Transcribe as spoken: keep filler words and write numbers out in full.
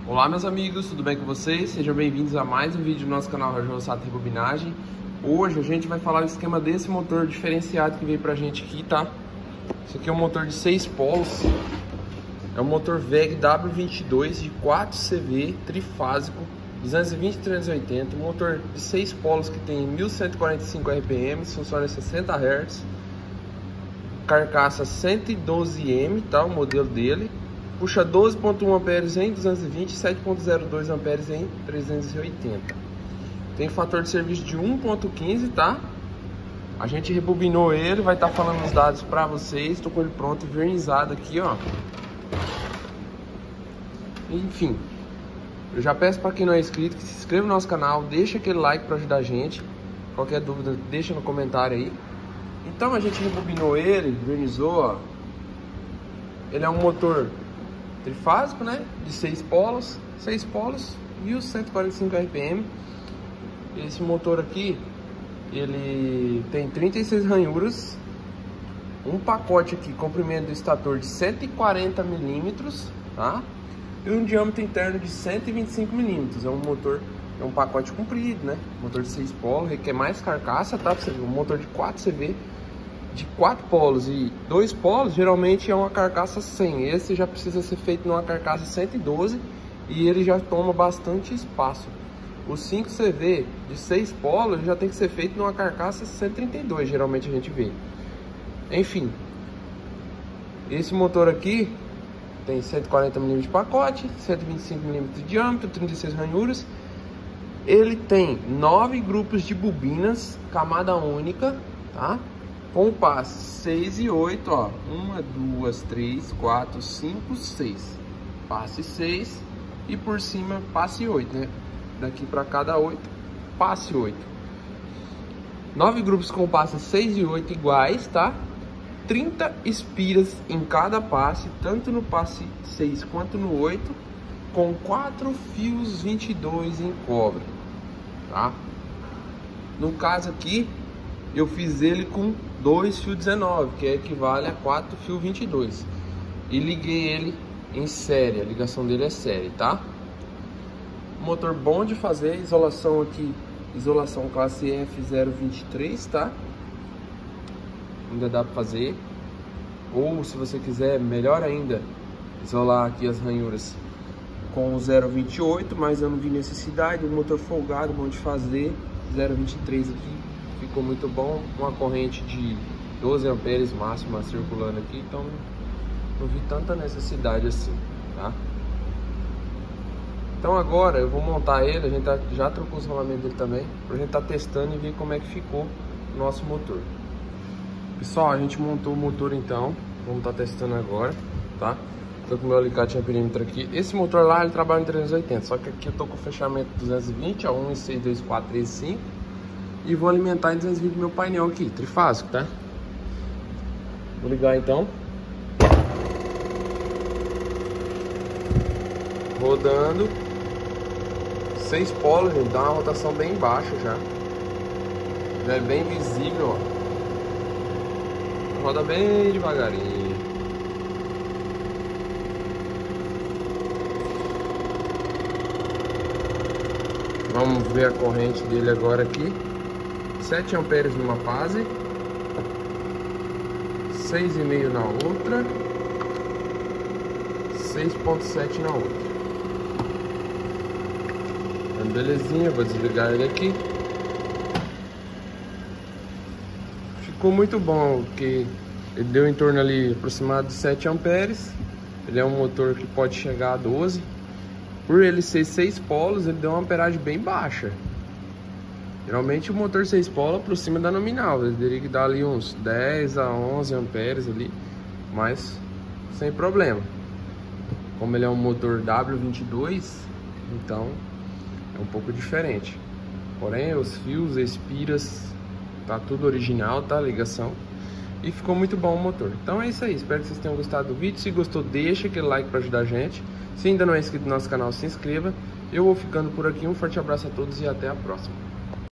Olá meus amigos, tudo bem com vocês? Sejam bem-vindos a mais um vídeo do nosso canal Rajão Sato Rebobinagem. Hoje a gente vai falar o esquema desse motor diferenciado que veio pra gente aqui, tá? Esse aqui é um motor de seis polos. É um motor V E G W vinte e dois de quatro C V trifásico, duzentos e vinte, trezentos e oitenta. Um motor de seis polos que tem mil cento e quarenta e cinco R P M, funciona em sessenta hertz. Carcaça cento e doze milímetros, tá? O modelo dele. Puxa doze ponto um amperes em duzentos e vinte e sete ponto zero dois amperes em trezentos e oitenta. Tem fator de serviço de um ponto quinze, tá? A gente rebobinou ele, vai estar tá falando os dados para vocês. Estou com ele pronto, vernizado aqui, ó. Enfim, eu já peço para quem não é inscrito que se inscreva no nosso canal, deixa aquele like para ajudar a gente. Qualquer dúvida, deixa no comentário aí. Então a gente rebobinou ele, vernizou, ó. Ele é um motor trifásico, né? De seis polos, seis polos, mil cento e quarenta e cinco R P M. Esse motor aqui, ele tem trinta e seis ranhuras, um pacote aqui, comprimento do estator de cento e quarenta milímetros, tá? E um diâmetro interno de cento e vinte e cinco milímetros. É um motor, é um pacote comprido, né? Motor de seis polos, requer mais carcaça, tá? Você ver, um motor de quatro C V, de quatro polos e dois polos, geralmente é uma carcaça cem. Esse já precisa ser feito numa carcaça cento e doze e ele já toma bastante espaço. O cinco C V de seis polos já tem que ser feito numa carcaça cento e trinta e dois, geralmente a gente vê. Enfim, esse motor aqui tem cento e quarenta milímetros de pacote, cento e vinte e cinco milímetros de diâmetro, trinta e seis ranhuras. Ele tem nove grupos de bobinas, camada única, tá? Com passe seis e oito, ó. uma, duas, três, quatro, cinco, seis. Passe seis e por cima passe oito, né? Daqui para cada oito, passe oito. nove grupos com passe seis e oito iguais, tá? trinta espiras em cada passe, tanto no passe seis quanto no oito, com quatro fios vinte e dois em cobre, tá? No caso aqui, eu fiz ele com dois fios dezenove, que equivale a quatro fios vinte e dois. E liguei ele em série, a ligação dele é série, tá? Motor bom de fazer, isolação aqui, isolação classe F zero vinte e três, tá? Ainda dá para fazer. Ou se você quiser, melhor ainda, isolar aqui as ranhuras com o zero vinte e oito, mas eu não vi necessidade. Um motor folgado, bom de fazer, zero vinte e três aqui. Ficou muito bom, uma corrente de doze amperes máxima circulando aqui, então não vi tanta necessidade assim, tá? Então agora eu vou montar ele, a gente tá, já trocou os rolamentos dele também, pra gente tá testando e ver como é que ficou o nosso motor. Pessoal, a gente montou o motor então, vamos tá testando agora, tá? Tô com o meu alicate amperímetro aqui. Esse motor lá ele trabalha em trezentos e oitenta, só que aqui eu tô com o fechamento duzentos e vinte, ó, um, seis, dois, quatro, três, cinco. E vou alimentar em duzentos e vinte meu painel aqui, trifásico, tá? Vou ligar então. Rodando. Seis polos, gente, dá uma rotação bem baixa já. Já é bem visível, ó. Roda bem devagarinho. Vamos ver a corrente dele agora aqui. sete amperes numa fase, seis vírgula cinco na outra, seis ponto sete na outra. Então, belezinha, vou desligar ele aqui. Ficou muito bom, porque ele deu em torno ali aproximado de sete amperes. Ele é um motor que pode chegar a doze. Por ele ser seis polos, ele deu uma amperagem bem baixa. Geralmente o motor seis polos aproxima da nominal, ele teria que dar ali uns dez a onze amperes ali, mas sem problema. Como ele é um motor W vinte e dois, então é um pouco diferente. Porém os fios, espiras, tá tudo original, tá? A ligação. E ficou muito bom o motor. Então é isso aí, espero que vocês tenham gostado do vídeo. Se gostou, deixa aquele like para ajudar a gente. Se ainda não é inscrito no nosso canal, se inscreva. Eu vou ficando por aqui, um forte abraço a todos e até a próxima.